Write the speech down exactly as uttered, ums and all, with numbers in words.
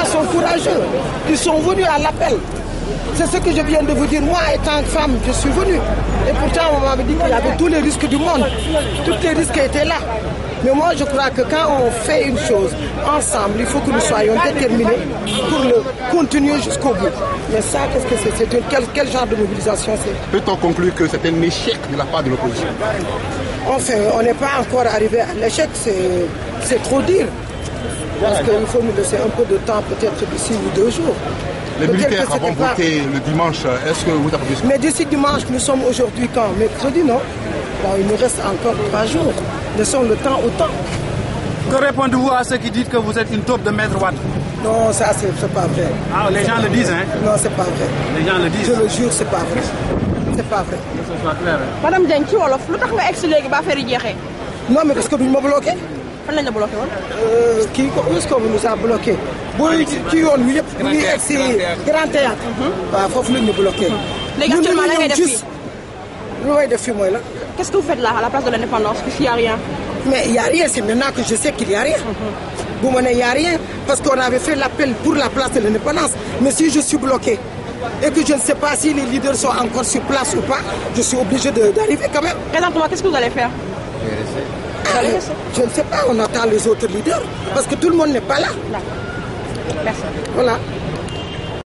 gens sont courageux, qui sont venus à l'appel. C'est ce que je viens de vous dire. Moi, étant femme, je suis venue. Et pourtant, on m'avait dit qu'il y avait tous les risques du monde. Tous les risques étaient là. Mais moi, je crois que quand on fait une chose ensemble, il faut que nous soyons déterminés pour le continuer jusqu'au bout. Mais ça, qu'est-ce que c'est? C'est quel, quel genre de mobilisation c'est? Peut-on conclure que c'est un échec de la part de l'opposition? Enfin, on n'est pas encore arrivé à l'échec, c'est trop dire. Parce qu'il faut nous laisser un peu de temps, peut-être d'ici ou deux jours. Les militaires avons voté le dimanche, est-ce que vous avez... Mais d'ici dimanche, nous sommes aujourd'hui quand? Mercredi, non? Bon, il nous reste encore trois jours. Laissons le temps au temps. Que répondez-vous à ceux qui disent que vous êtes une taupe de Maître Wade? Non, ça, c'est pas vrai. Ah, les gens le disent, hein? Non, c'est pas vrai. Les gens le disent. Je le jure, c'est pas vrai. C'est pas vrai. Que ce soit clair. Hein? Madame Diagne, ci wolof lu tax nga egg si léegi ba affaire yi jeexee? Non, mais parce que duñ ma bloqué. Fan lañ la bloqué woon? Euh, kii ko est-ce qu'on nous a bloqué? booy ci yoon wi yëpp bu ñuy egg si Grand Théâtre. waaw foofu lañ ñu bloqué. léegi actuellement la ngay def fii. lu may def fii mooy la. Qu'est-ce que vous faites là à la place de l'indépendance? Puisqu'il n'y a rien. Mais il n'y a rien, c'est maintenant que je sais qu'il n'y a rien. Vous m'en il n'y a rien, parce qu'on avait fait l'appel pour la place de l'indépendance. Mais si je suis bloqué et que je ne sais pas si les leaders sont encore sur place ou pas, je suis obligé d'arriver quand même. Présentement, qu'est-ce que vous allez faire? Ah, je ne sais pas, on attend les autres leaders, parce que tout le monde n'est pas là. Merci. Voilà.